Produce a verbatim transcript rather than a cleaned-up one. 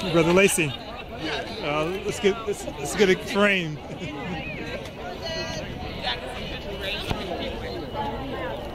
Brother Lacey. Uh, let's get let's, let's get a frame.